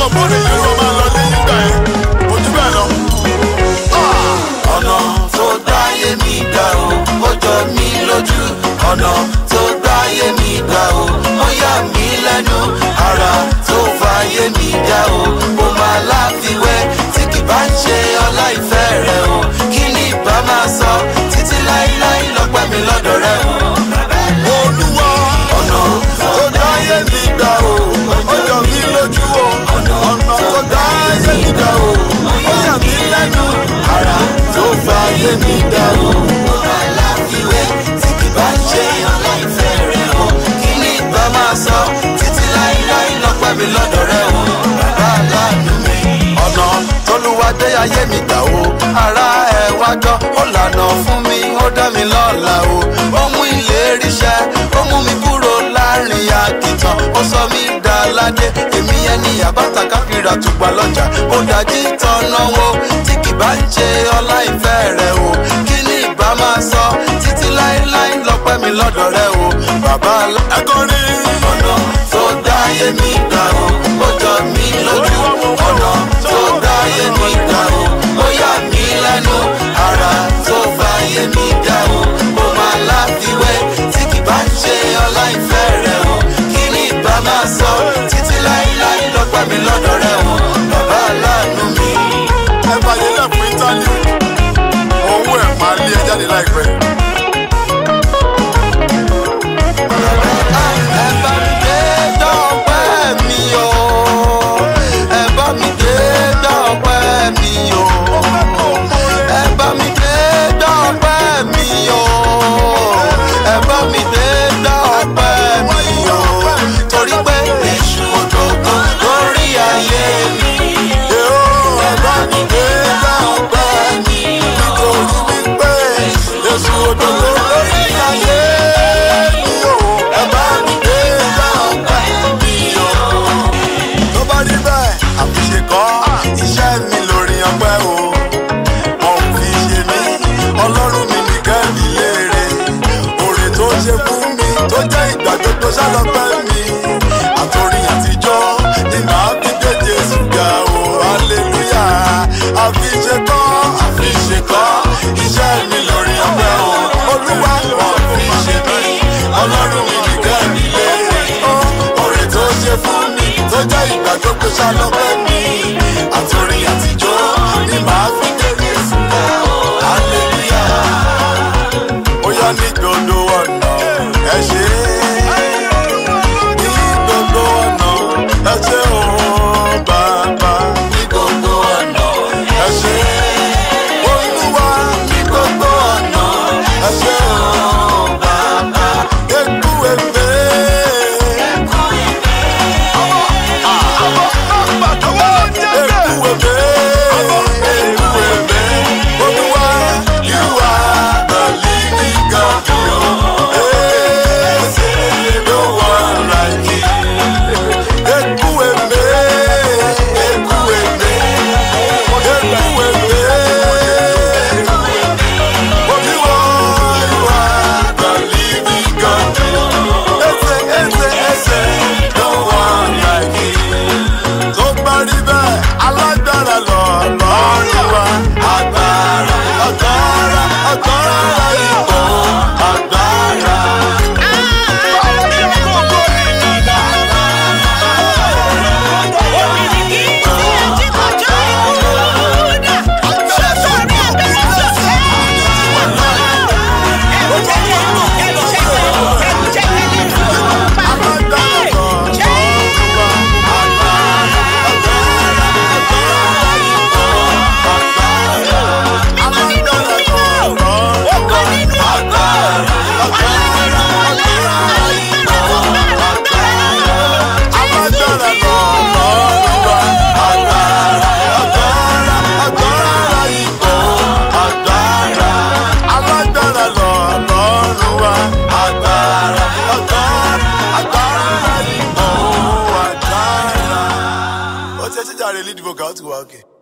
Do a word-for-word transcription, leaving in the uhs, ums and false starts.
bóde yìí ló máa lọ lé yín gbà ẹ́ ojú bẹ́ẹ̀ lọ. ọ̀nà tó dáyé mi gbà ó ó jọ mí lójú ọ̀nà tó dáyé mi gbà ó ó yà mí lẹ́nu ara tó fàyè mi dá ó ó máa láfiwé tí kì bá ń ṣe ọlá ìfẹ́ rẹ̀ ó kí ni ìbá máa sọ títí láíláí lọ́pẹ́ mi lọ́dọ̀ rẹ̀ ó. Olúwa ọ̀nà tó dáyé mi gbà ó ó jọ mí lójú o ọ̀nà tó dáyé mi gbà ó ó yà mí lẹ́nu ara tó fàyè mi dá ó ó máa láfiwé tí kì bá ń ṣe ọlá ìfẹ́ rẹ̀ ó kí ni ìbá máa sọ títí láíláí lọ́pẹ́ mi lọ́dọ̀ rẹ̀ ó bàbá aláàánú mi. ọ̀nà tólúwadé ayé mi gbà ó ara ẹ̀ wá gbọ́ ó lànà fún mi ó dá mi lọ́lá o ó mú ìlérí ṣẹ ó mú mi kúrò láàrin àkìtàn ó sọ mí dá ládé èmi ẹni àbáta káfíra tùgbà lọ́jà ó dájí tọ́nà wo tí kì bá ń ṣe ọlá ìfẹ́ rẹ̀ o kí ni ìbá máa sọ títí láíláí lọ́pẹ́ mi lọ́dọ̀ rẹ̀ o bàbá ẹ̀kọ́rí ọ̀nà tó dáyé mi gbà ó ó jọ mí lójú ọ̀nà tó dáyé mi gbà ó ó yà mí lẹ́nu ara tó fàyè mi dá ó ó máa láfiwé tí kì bá ń ṣe ọlá ìfẹ́ rẹ̀ o kí ni ìbá máa sọ títí láíláí lọ́pẹ́ mi lọ́dọ̀ rẹ̀ o bàbá aláàánú mi. ẹ fàyè lẹ̀ fún Ítálì owó ẹ̀ máa lé ẹ jáde láìpẹ́. ẹ bá mi dé dọ́pẹ́ mi o ẹ bá mi dé dọ́pẹ́ mi o ẹ bá mi dé dọ́pẹ́ mi o ẹ bá mi dé dọ́pẹ́ mi o torí pé èṣù òdòdó lórí ayé mi. ẹ bá mi dé dọ́pẹ́ mi nítorí wípé èṣù òdòdó lórí ayé mi o ẹ bá mi dé dọ́pẹ́ mi o. tó bá rí bẹ́ẹ̀ àfiṣe kọ́ iṣẹ́ mi lórí ọpẹ́ o wọn ò fi ṣe mí ọlọ́run mi nìkan mi léèrè oore tó ṣe fún mi tó jẹ́ ìgbà gbogbo ṣálọ́pẹ́ mi àtòrí àtijọ́ ni màá fi dé Jésù ga o hallelujah àfiṣe kọ́ àfiṣe kọ́ iṣẹ́ mi lórí ọpẹ́ o olúwa wọn ò fi ṣe mí ọlọ́run mi nìkan mi léèrè oore tó ṣe fún mi tó jẹ́ ìgbà gbogbo ṣálọ́pẹ́ mi àtòrí àtijọ́ ni màá fi dé Jésù ga o hallelujah ó yá ní gbogbo ọ̀nà ẹ ṣé ní gbogbo ọ̀nà ẹ ṣé o bàbá ní gbogbo ọ̀nà ẹ ṣé olúwa ní gbogbo ọ̀nà ẹ ṣé o bàbá ekú efe. Lead vocal to work.